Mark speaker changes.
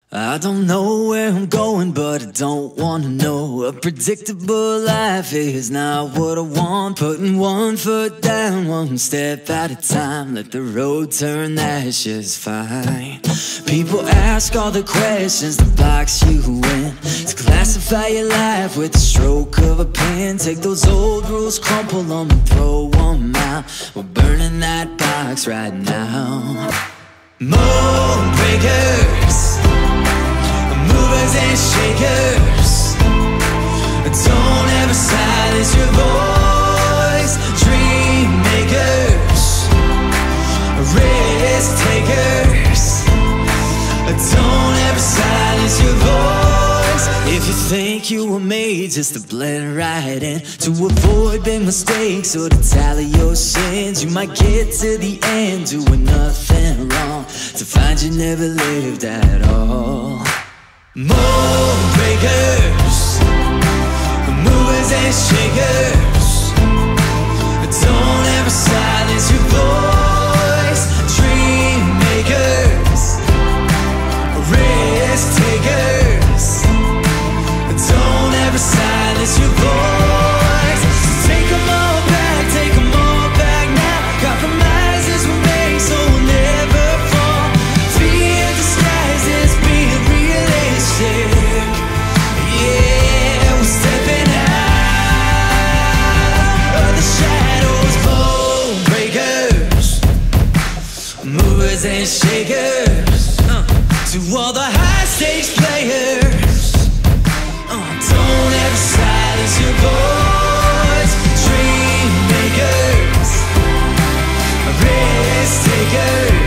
Speaker 1: I don't know where I'm going, but I don't wanna know. A predictable life is not what I want. Putting one foot down, one step at a time. Let the road turn, that's just fine. People ask all the questions to box you in, to classify your life with the stroke of a pen. Take those old rules, crumple them and throw them out. We're burning that box right now. Mold breakers, movers and shakers, don't ever silence your voice. Dream makers, risk takers, don't ever silence your voice. If you think you were made just to blend right in, to avoid big mistakes or to tally your sins, you might get to the end doing nothing wrong, to find you never lived at all. Mold breakers, movers and shakers, don't ever silence your voice. Dream makers, risk takers, don't ever silence your voice. So take them all back now. Compromises we make so we'll never fall. Fear disguises being realistic. Yeah, we're stepping out of the shadows. Bone breakers, movers and shakers, to all the high stakes players, don't ever silence your voice. Dream makers, risk takers,